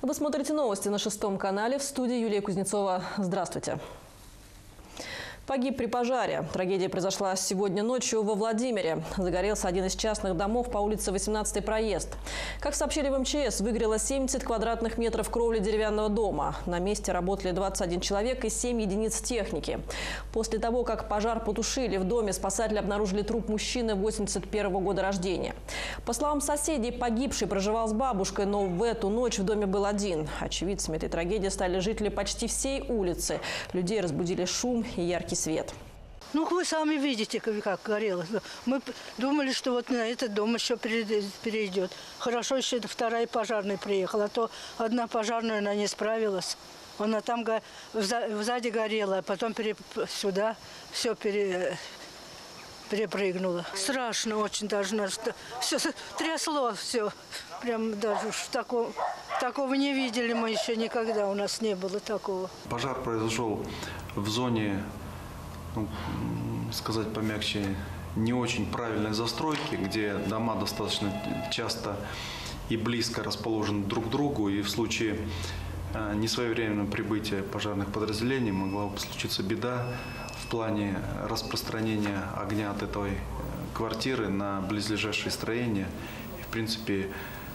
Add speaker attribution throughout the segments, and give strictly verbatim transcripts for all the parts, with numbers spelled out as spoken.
Speaker 1: Вы смотрите новости на шестом канале. В студии Юлия Кузнецова. Здравствуйте. Погиб при пожаре. Трагедия произошла сегодня ночью во Владимире. Загорелся один из частных домов по улице восемнадцатый проезд. Как сообщили в МЧС, выгорело семьдесят квадратных метров кровли деревянного дома. На месте работали двадцать один человек и семь единиц техники. После того, как пожар потушили, в доме спасатели обнаружили труп мужчины восемьдесят первого года рождения. По словам соседей, погибший проживал с бабушкой, но в эту ночь в доме был один. Очевидцами этой трагедии стали жители почти всей улицы. Людей разбудили шум и яркий свет.
Speaker 2: Ну, вы сами видите, как горело. Мы думали, что вот на этот дом еще перейдет. Хорошо, еще вторая пожарная приехала, а то одна пожарная, она не справилась. Она там сзади горела, а потом сюда все пере, перепрыгнула. Страшно очень даже. Все трясло, все. Прям даже такого, такого не видели мы еще никогда, у нас не было такого.
Speaker 3: Пожар произошел в зоне, ну, сказать помягче, не очень правильной застройки, где дома достаточно часто и близко расположены друг к другу, и в случае несвоевременного прибытия пожарных подразделений могла бы случиться беда в плане распространения огня от этой квартиры на близлежащие строения. И, в принципе,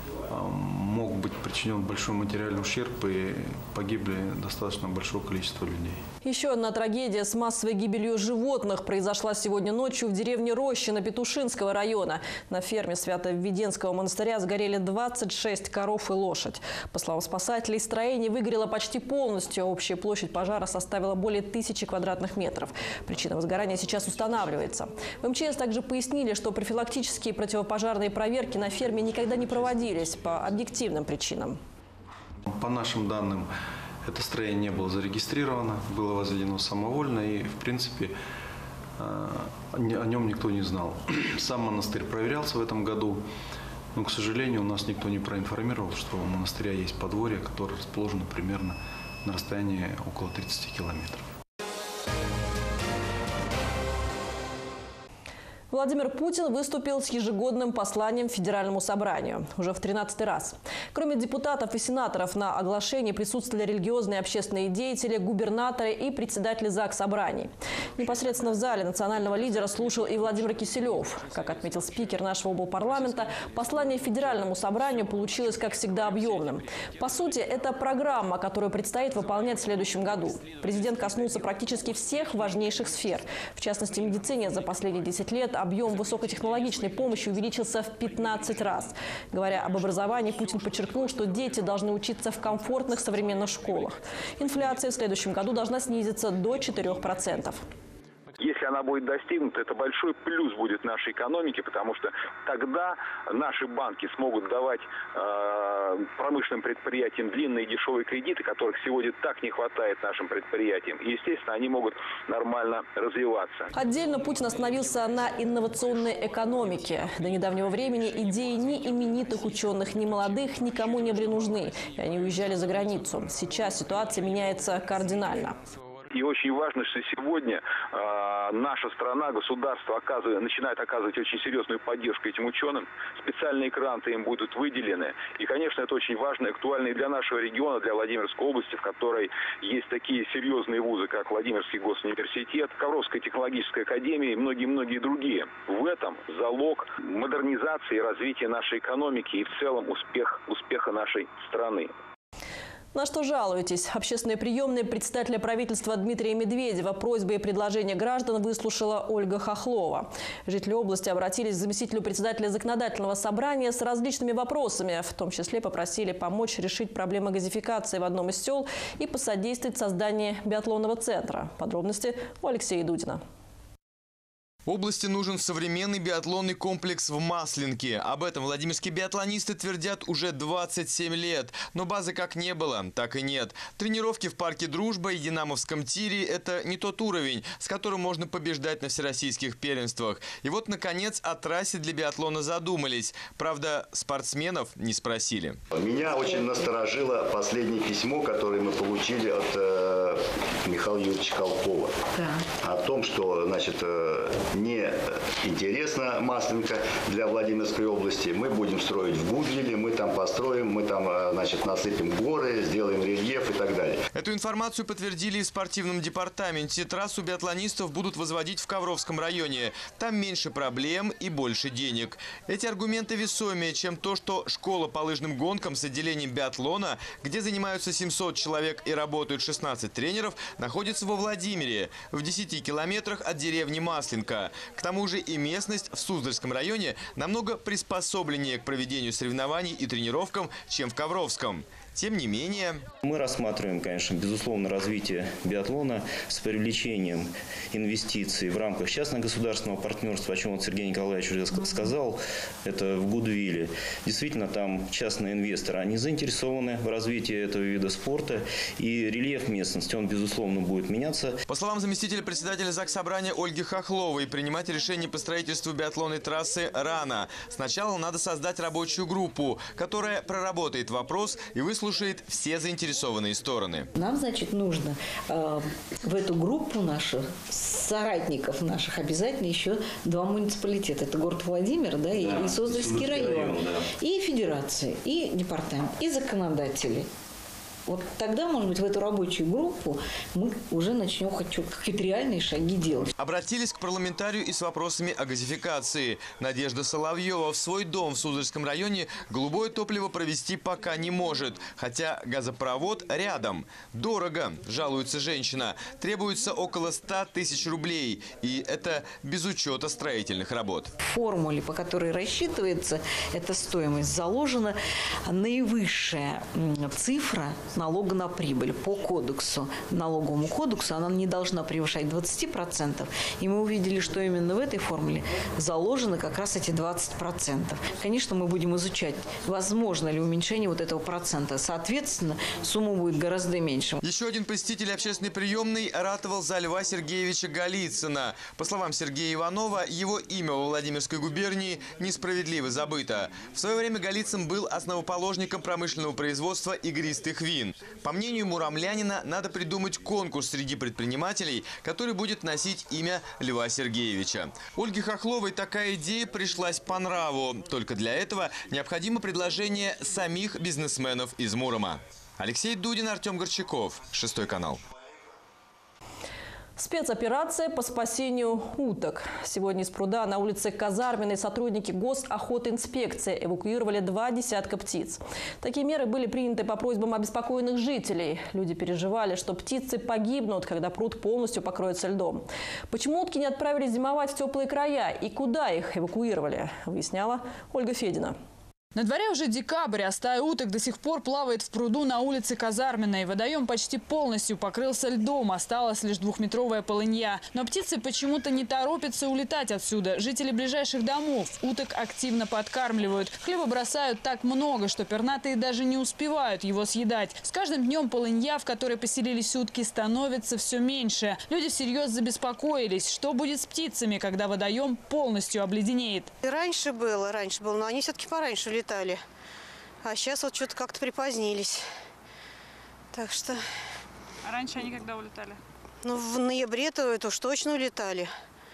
Speaker 3: мог быть причинен большой материальный ущерб и погибли достаточно большое количество людей.
Speaker 1: Еще одна трагедия с массовой гибелью животных произошла сегодня ночью в деревне Рощино Петушинского района. На ферме Свято-Введенского монастыря сгорели двадцать шесть коров и лошадь. По словам спасателей, строение выгорело почти полностью. Общая площадь пожара составила более тысячи квадратных метров. Причина возгорания сейчас устанавливается. В МЧС также пояснили, что профилактические противопожарные проверки на ферме никогда не проводились по объективным причинам.
Speaker 3: По нашим данным, это строение не было зарегистрировано, было возведено самовольно и, в принципе, о нем никто не знал. Сам монастырь проверялся в этом году, но, к сожалению, у нас никто не проинформировал, что у монастыря есть подворье, которое расположено примерно на расстоянии около тридцати километров.
Speaker 1: Владимир Путин выступил с ежегодным посланием Федеральному собранию. Уже в тринадцатый раз. Кроме депутатов и сенаторов, на оглашении присутствовали религиозные и общественные деятели, губернаторы и председатели ЗАГС собраний. Непосредственно в зале национального лидера слушал и Владимир Киселев. Как отметил спикер нашего облпарламента, послание Федеральному собранию получилось, как всегда, объемным. По сути, это программа, которую предстоит выполнять в следующем году. Президент коснулся практически всех важнейших сфер. В частности, в медицине за последние десять лет объем высокотехнологичной помощи увеличился в пятнадцать раз. Говоря об образовании, Путин подчеркнул, что дети должны учиться в комфортных современных школах. Инфляция в следующем году должна снизиться до четырёх процентов.
Speaker 4: Если она будет достигнута, это большой плюс будет нашей экономике, потому что тогда наши банки смогут давать э, промышленным предприятиям длинные дешевые кредиты, которых сегодня так не хватает нашим предприятиям. И, естественно, они могут нормально развиваться.
Speaker 1: Отдельно Путин остановился на инновационной экономике. До недавнего времени идеи ни именитых ученых, ни молодых никому не были нужны, и они уезжали за границу. Сейчас ситуация меняется кардинально.
Speaker 4: И очень важно, что сегодня э, наша страна, государство оказывает, начинает оказывать очень серьезную поддержку этим ученым. Специальные гранты им будут выделены. И, конечно, это очень важно и актуально и для нашего региона, для Владимирской области, в которой есть такие серьезные вузы, как Владимирский госуниверситет, Ковровская технологическая академия и многие-многие другие. В этом залог модернизации и развития нашей экономики и в целом успех, успеха нашей страны.
Speaker 1: На что жалуетесь? Общественные приемные председателя правительства Дмитрия Медведева просьбы и предложения граждан выслушала Ольга Хохлова. Жители области обратились к заместителю председателя законодательного собрания с различными вопросами. В том числе попросили помочь решить проблемы газификации в одном из сел и посодействовать созданию биатлонного центра. Подробности у Алексея Дудина.
Speaker 5: Области нужен современный биатлонный комплекс в Масленке. Об этом владимирские биатлонисты твердят уже двадцать семь лет. Но базы как не было, так и нет. Тренировки в парке «Дружба» и динамовском тире – это не тот уровень, с которым можно побеждать на всероссийских первенствах. И вот, наконец, о трассе для биатлона задумались. Правда, спортсменов не спросили.
Speaker 6: Меня очень насторожило последнее письмо, которое мы получили от э, Михаила Юрьевича Колпова. Да. О том, что, значит, э, не интересна Масленка для Владимирской области, мы будем строить в Гудвилле, мы там построим, мы там, значит, насыпем горы, сделаем рельеф и так далее.
Speaker 5: Эту информацию подтвердили и в спортивном департаменте. Трассу биатлонистов будут возводить в Ковровском районе. Там меньше проблем и больше денег. Эти аргументы весомее, чем то, что школа по лыжным гонкам с отделением биатлона, где занимаются семьсот человек и работают шестнадцать тренеров, находится во Владимире, в десяти километрах от деревни Масленка. К тому же и местность в Суздальском районе намного приспособленнее к проведению соревнований и тренировкам, чем в Ковровском. Тем не менее...
Speaker 7: Мы рассматриваем, конечно, безусловно, развитие биатлона с привлечением инвестиций в рамках частно-государственного партнерства, о чем вот Сергей Николаевич уже сказал, это в Гудвилле. Действительно, там частные инвесторы, они заинтересованы в развитии этого вида спорта, и рельеф местности, он, безусловно, будет меняться.
Speaker 5: По словам заместителя председателя Заксобрания Ольги Хохловой, принимать решение по строительству биатлонной трассы рано. Сначала надо создать рабочую группу, которая проработает вопрос и выслушает слушает все заинтересованные стороны.
Speaker 8: Нам, значит, нужно э, в эту группу наших соратников наших обязательно еще два муниципалитета. Это город Владимир, да, и, да, и Суздальский район, район да. И федерация, и департамент, и законодатели. Вот тогда, может быть, в эту рабочую группу мы уже начнем какие-то реальные шаги делать.
Speaker 5: Обратились к парламентарию и с вопросами о газификации. Надежда Соловьева в свой дом в Суздальском районе голубое топливо провести пока не может. Хотя газопровод рядом. Дорого, жалуется женщина. Требуется около ста тысяч рублей. И это без учета строительных работ.
Speaker 8: В формуле, по которой рассчитывается эта стоимость, заложена наивысшая цифра налога на прибыль по кодексу, налоговому кодексу, она не должна превышать двадцати процентов. И мы увидели, что именно в этой формуле заложены как раз эти двадцать процентов. Конечно, мы будем изучать, возможно ли уменьшение вот этого процента. Соответственно, сумма будет гораздо меньше.
Speaker 5: Еще один посетитель общественной приемной ратовал за Льва Сергеевича Голицына. По словам Сергея Иванова, его имя во Владимирской губернии несправедливо забыто. В свое время Голицын был основоположником промышленного производства игристых вин. По мнению муромлянина, надо придумать конкурс среди предпринимателей, который будет носить имя Льва Сергеевича. Ольге Хохловой такая идея пришлась по нраву. Только для этого необходимо предложение самих бизнесменов из Мурома. Алексей Дудин, Артем Горчаков, Шестой канал.
Speaker 1: Спецоперация по спасению уток. Сегодня из пруда на улице Казарменной сотрудники госохотинспекции эвакуировали два десятка птиц. Такие меры были приняты по просьбам обеспокоенных жителей. Люди переживали, что птицы погибнут, когда пруд полностью покроется льдом. Почему утки не отправились зимовать в теплые края и куда их эвакуировали, выясняла Ольга Федина.
Speaker 9: На дворе уже декабрь, а стая уток до сих пор плавает в пруду на улице Казарменной. Водоем почти полностью покрылся льдом, осталась лишь двухметровая полынья. Но птицы почему-то не торопятся улетать отсюда. Жители ближайших домов уток активно подкармливают. Хлеба бросают так много, что пернатые даже не успевают его съедать. С каждым днем полынья, в которой поселились утки, становится все меньше. Люди всерьез забеспокоились, что будет с птицами, когда водоем полностью обледенеет.
Speaker 10: Раньше было, раньше было, но они все-таки пораньше улетали. Летали. А сейчас вот что-то как-то припозднились. Так что...
Speaker 9: А раньше они когда улетали?
Speaker 10: Ну, в ноябре-то это уж точно улетали.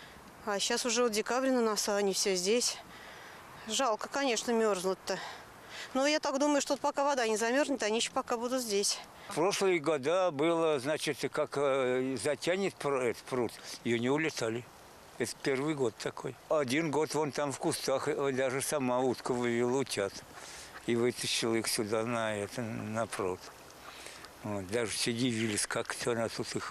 Speaker 10: А сейчас уже вот декабрь на носу, они все здесь. Жалко, конечно, мерзнут-то. Но я так думаю, что пока вода не замерзнет, они еще пока будут здесь.
Speaker 11: В прошлые года было, значит, как затянет этот пруд, и не улетали. Это первый год такой. Один год вон там в кустах даже сама утка вывела утят и вытащила их сюда на, это, на пруд. Вот. Даже все дивились, как она тут их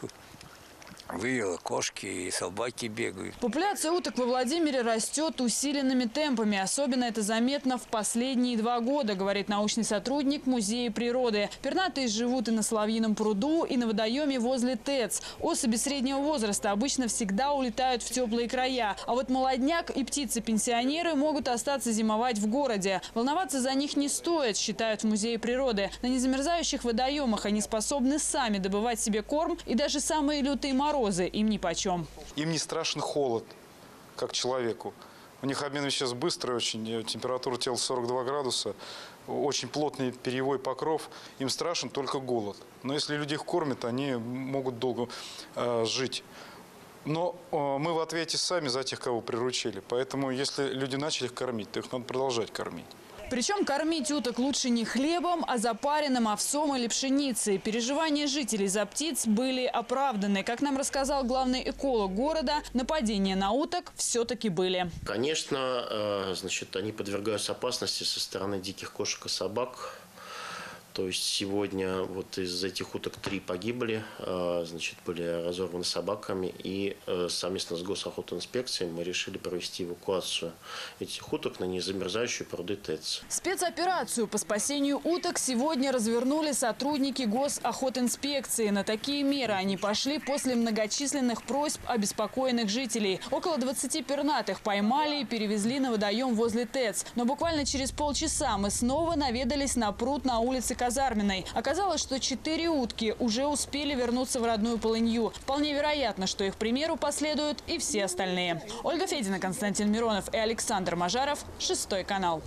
Speaker 11: вывела. Кошки и собаки бегают.
Speaker 9: Популяция уток во Владимире растет усиленными темпами. Особенно это заметно в последние два года, говорит научный сотрудник Музея природы. Пернатые живут и на Соловьином пруду, и на водоеме возле ТЭЦ. Особи среднего возраста обычно всегда улетают в теплые края. А вот молодняк и птицы-пенсионеры могут остаться зимовать в городе. Волноваться за них не стоит, считают в Музее природы. На незамерзающих водоемах они способны сами добывать себе корм, и даже самые лютые морозы им нипочем.
Speaker 12: Им не страшен холод, как человеку. У них обмен веществ быстрый очень, температура тела сорок два градуса, очень плотный перьевой покров. Им страшен только голод. Но если люди их кормят, они могут долго э, жить. Но э, мы в ответе сами за тех, кого приручили. Поэтому если люди начали их кормить, то их надо продолжать кормить.
Speaker 9: Причем кормить уток лучше не хлебом, а запаренным овсом или пшеницей. Переживания жителей за птиц были оправданы. Как нам рассказал главный эколог города, нападения на уток все-таки были.
Speaker 13: Конечно, значит, они подвергаются опасности со стороны диких кошек и собак. То есть сегодня вот из этих уток три погибли, значит, были разорваны собаками. И совместно с Госохотинспекцией мы решили провести эвакуацию этих уток на незамерзающие пруды ТЭЦ.
Speaker 9: Спецоперацию по спасению уток сегодня развернули сотрудники Госохотинспекции. На такие меры они пошли после многочисленных просьб обеспокоенных жителей. Около двадцати пернатых поймали и перевезли на водоем возле ТЭЦ. Но буквально через полчаса мы снова наведались на пруд на улице Казарменной. Оказалось, что четыре утки уже успели вернуться в родную полынью. Вполне вероятно, что их примеру последуют и все остальные. Ольга Федина, Константин Миронов и Александр Мажаров. Шестой канал.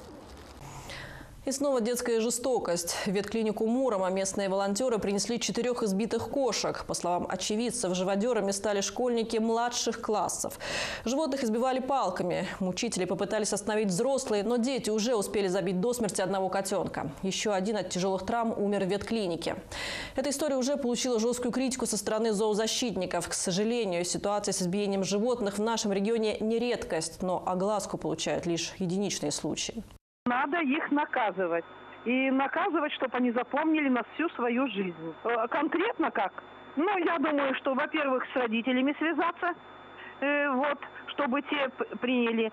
Speaker 1: И снова детская жестокость. В ветклинику Мурома местные волонтеры принесли четырех избитых кошек. По словам очевидцев, живодерами стали школьники младших классов. Животных избивали палками. Мучители попытались остановить взрослые, но дети уже успели забить до смерти одного котенка. Еще один от тяжелых травм умер в ветклинике. Эта история уже получила жесткую критику со стороны зоозащитников. К сожалению, ситуация с избиением животных в нашем регионе не редкость, но огласку получают лишь единичные случаи.
Speaker 14: Надо их наказывать. И наказывать, чтобы они запомнили на всю свою жизнь. Конкретно как? Ну, я думаю, что, во-первых, с родителями связаться, э, вот, чтобы те приняли.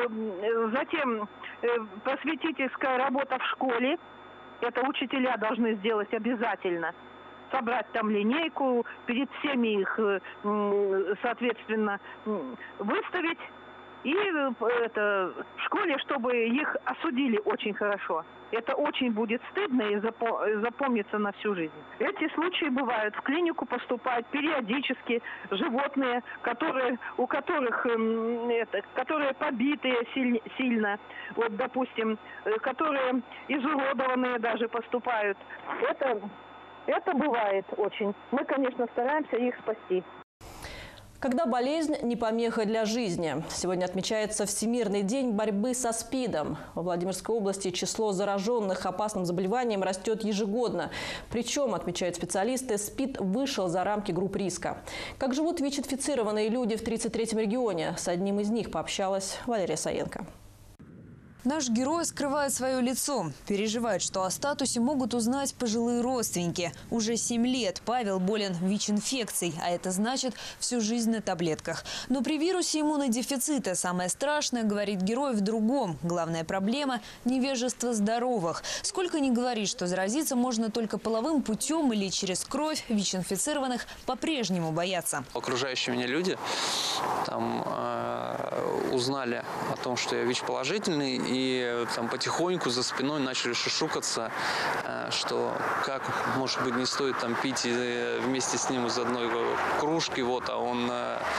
Speaker 14: Э, затем э, просветительская работа в школе. Это учителя должны сделать обязательно. Собрать там линейку, перед всеми их, э, соответственно, выставить. И это, в школе, чтобы их осудили очень хорошо. Это очень будет стыдно и запомнится на всю жизнь. Эти случаи бывают. В клинику поступают периодически животные, которые, у которых это, которые побитые сильно, сильно, вот, допустим, которые изуродованные даже поступают. Это, это бывает очень. Мы, конечно, стараемся их спасти.
Speaker 1: Когда болезнь не помеха для жизни. Сегодня отмечается Всемирный день борьбы со СПИДом. Во Владимирской области число зараженных опасным заболеванием растет ежегодно. Причем, отмечают специалисты, СПИД вышел за рамки групп риска. Как живут ВИЧ-инфицированные люди в тридцать третьем регионе? С одним из них пообщалась Валерия Саенко.
Speaker 15: Наш герой скрывает свое лицо. Переживает, что о статусе могут узнать пожилые родственники. Уже семь лет Павел болен ВИЧ-инфекцией, а это значит всю жизнь на таблетках. Но при вирусе иммунодефицита самое страшное, говорит герой, в другом. Главная проблема – невежество здоровых. Сколько ни говорит, что заразиться можно только половым путем или через кровь, ВИЧ-инфицированных по-прежнему боятся.
Speaker 16: Окружающие меня люди там э, узнали о том, что я ВИЧ-положительный, и там потихоньку за спиной начали шушукаться, что как, может быть, не стоит там пить вместе с ним из одной кружки, вот, а он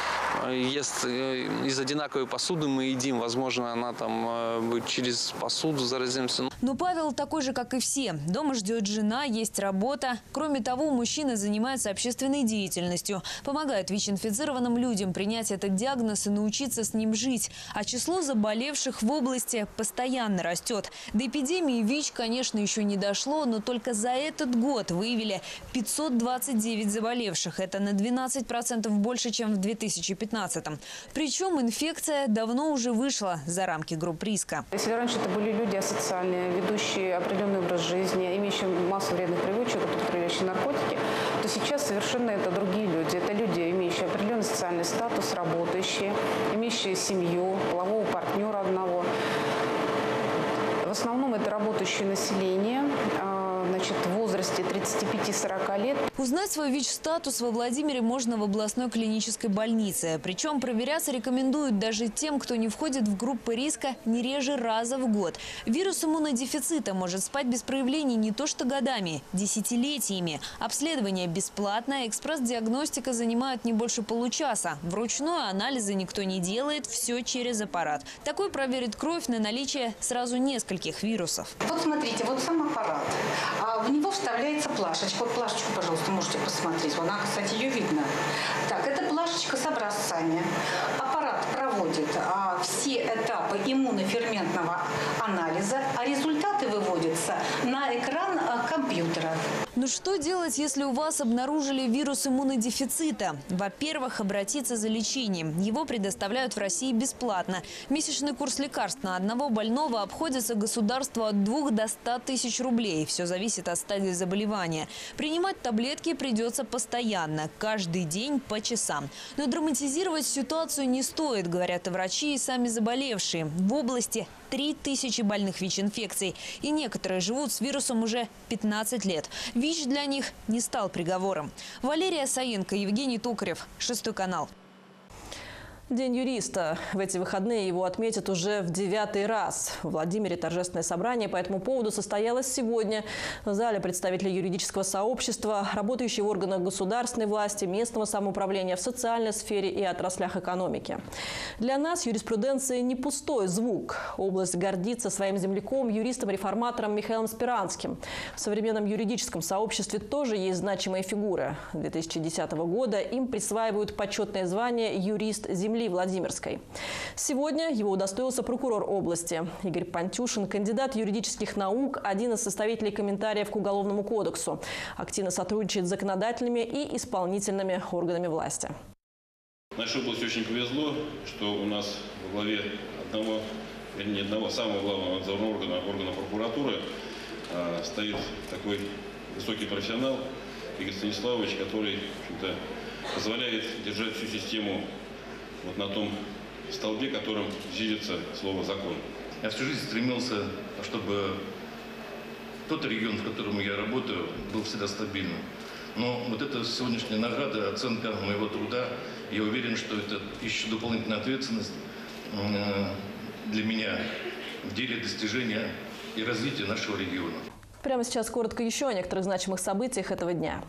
Speaker 16: ест из одинаковой посуды, мы едим, возможно, она там через посуду заразимся.
Speaker 15: Но Павел такой же, как и все. Дома ждет жена, есть работа. Кроме того, мужчина занимается общественной деятельностью, помогает ВИЧ-инфицированным людям принять этот диагноз и научиться с ним жить. А число заболевших в области постоянно растет. До эпидемии ВИЧ, конечно, еще не дошло, но только за этот год выявили пятьсот двадцать девять заболевших. Это на двенадцать процентов больше, чем в две тысячи пятнадцатом. Причем инфекция давно уже вышла за рамки групп риска.
Speaker 17: Если раньше это были люди асоциальные, ведущие определенный образ жизни, имеющие массу вредных привычек, употребляющие наркотики, то сейчас совершенно это другие люди. Это люди, имеющие определенный социальный статус, работающие, имеющие семью, полового партнера одного. В основном это работающее население, значит, в возрасте тридцати пяти — сорока лет.
Speaker 15: Узнать свой ВИЧ-статус во Владимире можно в областной клинической больнице. Причем проверяться рекомендуют даже тем, кто не входит в группы риска, не реже раза в год. Вирус иммунодефицита может спать без проявлений не то что годами, десятилетиями. Обследование бесплатное, экспресс-диагностика занимает не больше получаса. Вручную анализы никто не делает, все через аппарат. Такой проверит кровь на наличие сразу нескольких вирусов.
Speaker 18: Вот смотрите, вот сам аппарат. В него вставляется плашечка. Вот плашечку, пожалуйста, можете посмотреть. Она, кстати, ее видно. Так, эта плашечка флешечка с образцами. Аппарат проводит а, все этапы иммуноферментного анализа, а результаты выводятся на экран а, компьютера.
Speaker 15: Ну что делать, если у вас обнаружили вирус иммунодефицита? Во-первых, обратиться за лечением. Его предоставляют в России бесплатно. Месячный курс лекарств на одного больного обходится государству от двух до ста тысяч рублей. Все зависит от стадии заболевания. Принимать таблетки придется постоянно, каждый день по часам. Но драматизировать ситуацию не стоит, говорят и врачи, и сами заболевшие. В области три тысячи больных ВИЧ-инфекцией. И некоторые живут с вирусом уже пятнадцать лет. ВИЧ для них не стал приговором. Валерия Саенко, Евгений Токарев, Шестой канал.
Speaker 1: День юриста. В эти выходные его отметят уже в девятый раз. В Владимире торжественное собрание по этому поводу состоялось сегодня. В зале представители юридического сообщества, работающие в органах государственной власти, местного самоуправления, в социальной сфере и отраслях экономики. Для нас юриспруденция не пустой звук. Область гордится своим земляком, юристом-реформатором Михаилом Спиранским. В современном юридическом сообществе тоже есть значимые фигуры. С две тысячи десятого года им присваивают почетное звание «Юрист земли Владимирской». Сегодня его удостоился прокурор области. Игорь Пантюшин, кандидат юридических наук, один из составителей комментариев к Уголовному кодексу. Активно сотрудничает с законодательными и исполнительными органами власти.
Speaker 19: Нашей области очень повезло, что у нас во главе одного, вернее, одного самого главного надзорного органа, органа прокуратуры, э, стоит такой высокий профессионал Игорь Станиславович, который, в общем-то, позволяет держать всю систему вот на том столбе, которым зиждется слово «закон».
Speaker 20: Я всю жизнь стремился, чтобы тот регион, в котором я работаю, был всегда стабильным. Но вот эта сегодняшняя награда, оценка моего труда, я уверен, что это еще дополнительная ответственность для меня в деле достижения и развития нашего региона.
Speaker 1: Прямо сейчас коротко еще о некоторых значимых событиях этого дня.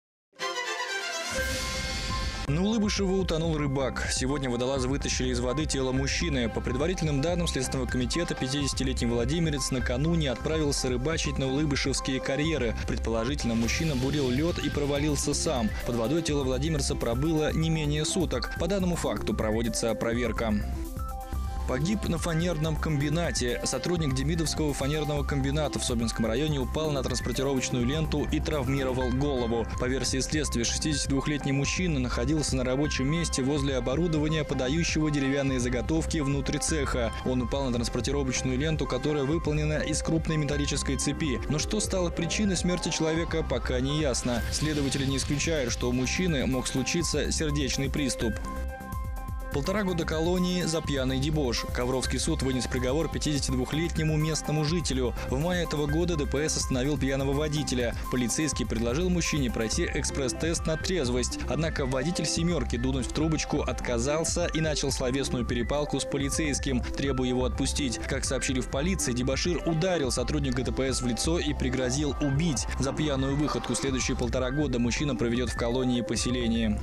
Speaker 21: На Улыбышево утонул рыбак. Сегодня водолазы вытащили из воды тело мужчины. По предварительным данным Следственного комитета, пятидесятилетний владимирец накануне отправился рыбачить на улыбышевские карьеры. Предположительно, мужчина бурил лед и провалился сам. Под водой тело владимирца пробыло не менее суток. По данному факту проводится проверка. Погиб на фанерном комбинате. Сотрудник Демидовского фанерного комбината в Собинском районе упал на транспортировочную ленту и травмировал голову. По версии следствия, шестидесятидвухлетний мужчина находился на рабочем месте возле оборудования, подающего деревянные заготовки внутрь цеха. Он упал на транспортировочную ленту, которая выполнена из крупной металлической цепи. Но что стало причиной смерти человека, пока не ясно. Следователи не исключают, что у мужчины мог случиться сердечный приступ. Полтора года колонии за пьяный дебош. Ковровский суд вынес приговор пятидесятидвухлетнему местному жителю. В мае этого года ДПС остановил пьяного водителя. Полицейский предложил мужчине пройти экспресс-тест на трезвость. Однако водитель «семерки» дунуть в трубочку отказался и начал словесную перепалку с полицейским, требуя его отпустить. Как сообщили в полиции, дебошир ударил сотрудника ДПС в лицо и пригрозил убить. За пьяную выходку следующие полтора года мужчина проведет в колонии поселения.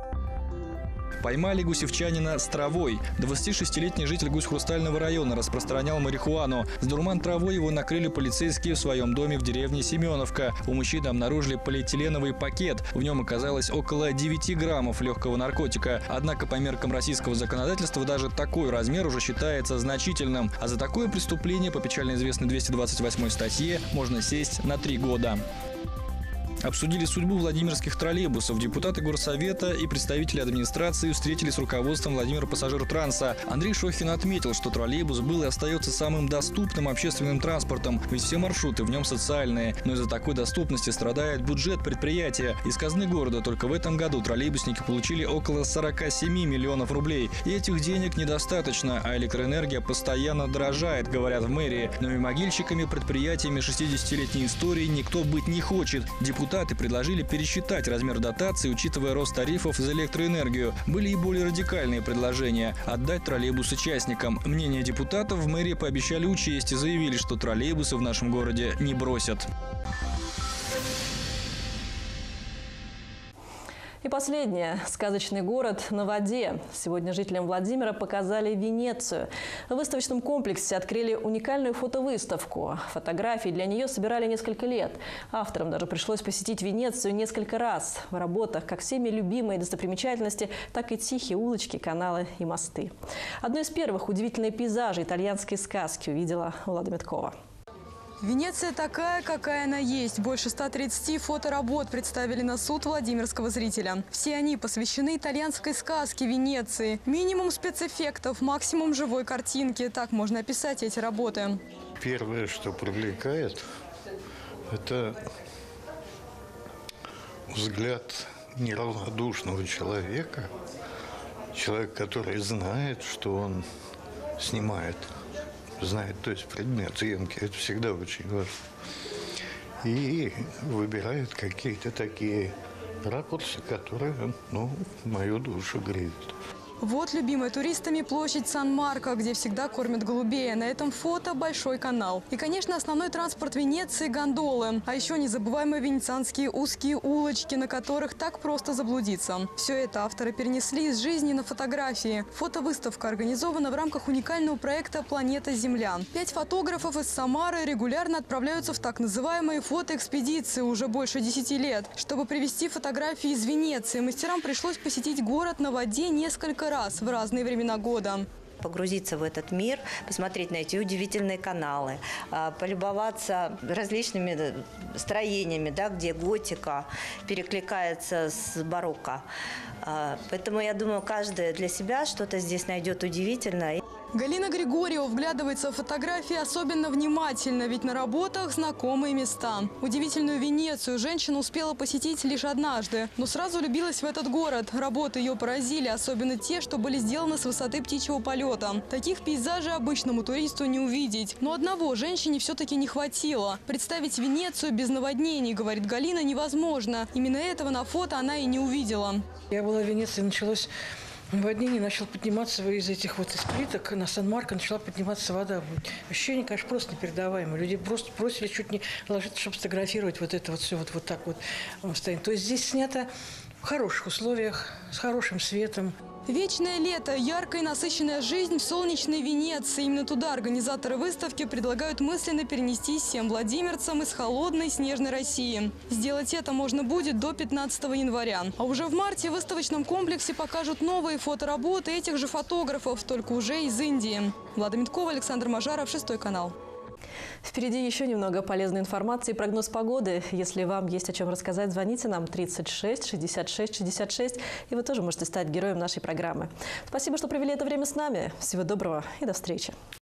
Speaker 21: Поймали гусевчанина с травой. двадцатишестилетний житель Гусь-Хрустального района распространял марихуану. С дурман травой его накрыли полицейские в своем доме в деревне Семеновка. У мужчины обнаружили полиэтиленовый пакет. В нем оказалось около девяти граммов легкого наркотика. Однако по меркам российского законодательства даже такой размер уже считается значительным. А за такое преступление по печально известной двести двадцать восьмой статье можно сесть на три года. Обсудили судьбу владимирских троллейбусов. Депутаты горсовета и представители администрации встретились с руководством Владимира Пассажиртранса. Андрей Шохин отметил, что троллейбус был и остается самым доступным общественным транспортом, ведь все маршруты в нем социальные. Но из-за такой доступности страдает бюджет предприятия. Из казны города только в этом году троллейбусники получили около сорока семи миллионов рублей. И этих денег недостаточно, а электроэнергия постоянно дорожает, говорят в мэрии. Но и могильщиками предприятиями шестидесятилетней истории никто быть не хочет. Депутаты Депутаты предложили пересчитать размер дотации, учитывая рост тарифов за электроэнергию. Были и более радикальные предложения – отдать троллейбусы частникам. Мнение депутатов в мэрии пообещали учесть и заявили, что троллейбусы в нашем городе не бросят.
Speaker 1: И последнее. Сказочный город на воде. Сегодня жителям Владимира показали Венецию. В выставочном комплексе открыли уникальную фотовыставку. Фотографии для нее собирали несколько лет. Авторам даже пришлось посетить Венецию несколько раз. В работах как всеми любимые достопримечательности, так и тихие улочки, каналы и мосты. Одно из первых удивительные пейзажи итальянской сказки увидела Влада Меткова.
Speaker 2: Венеция такая, какая она есть. Больше ста тридцати фоторабот представили на суд владимирского зрителя. Все они посвящены итальянской сказке Венеции. Минимум спецэффектов, максимум живой картинки. Так можно описать эти работы.
Speaker 22: Первое, что привлекает, это взгляд неравнодушного человека. Человек, который знает, что он снимает. Знает, то есть предмет съемки, это всегда очень важно. И выбирает какие-то такие ракурсы, которые, ну, мою душу греют.
Speaker 2: Вот любимая туристами площадь Сан-Марко, где всегда кормят голубей. На этом фото большой канал. И, конечно, основной транспорт Венеции – гондолы. А еще незабываемые венецианские узкие улочки, на которых так просто заблудиться. Все это авторы перенесли из жизни на фотографии. Фотовыставка организована в рамках уникального проекта «Планета Земля». Пять фотографов из Самары регулярно отправляются в так называемые фотоэкспедиции уже больше десяти лет. Чтобы привезти фотографии из Венеции, мастерам пришлось посетить город на воде несколько раз. раз в разные времена года.
Speaker 23: Погрузиться в этот мир, посмотреть на эти удивительные каналы, полюбоваться различными строениями, да, где готика перекликается с барокко. Поэтому я думаю, каждый для себя что-то здесь найдет удивительное.
Speaker 2: Галина Григорьева вглядывается в фотографии особенно внимательно, ведь на работах знакомые места. Удивительную Венецию женщина успела посетить лишь однажды, но сразу влюбилась в этот город. Работы ее поразили, особенно те, что были сделаны с высоты птичьего полета. Таких пейзажей обычному туристу не увидеть. Но одного женщине все-таки не хватило. Представить Венецию без наводнений, говорит Галина, невозможно. Именно этого на фото она и не увидела.
Speaker 24: Я была в Венеции, началось наводнение, начал подниматься из этих вот из плиток на Сан-Марко, начала подниматься вода. Ощущение, конечно, просто непередаваемое. Люди просто просили чуть не ложиться, чтобы сфотографировать вот это вот все вот, вот так вот стоит. То есть здесь снято в хороших условиях, с хорошим светом.
Speaker 2: Вечное лето, яркая и насыщенная жизнь в солнечной Венеции. Именно туда организаторы выставки предлагают мысленно перенестись всем владимирцам из холодной снежной России. Сделать это можно будет до пятнадцатого января. А уже в марте в выставочном комплексе покажут новые фотоработы этих же фотографов, только уже из Индии. Влада Меткова, Александр Мажаров, Шестой канал.
Speaker 1: Впереди еще немного полезной информации и прогноз погоды. Если вам есть о чем рассказать, звоните нам тридцать шесть шестьдесят шесть шестьдесят шесть, и вы тоже можете стать героем нашей программы. Спасибо, что провели это время с нами. Всего доброго и до встречи.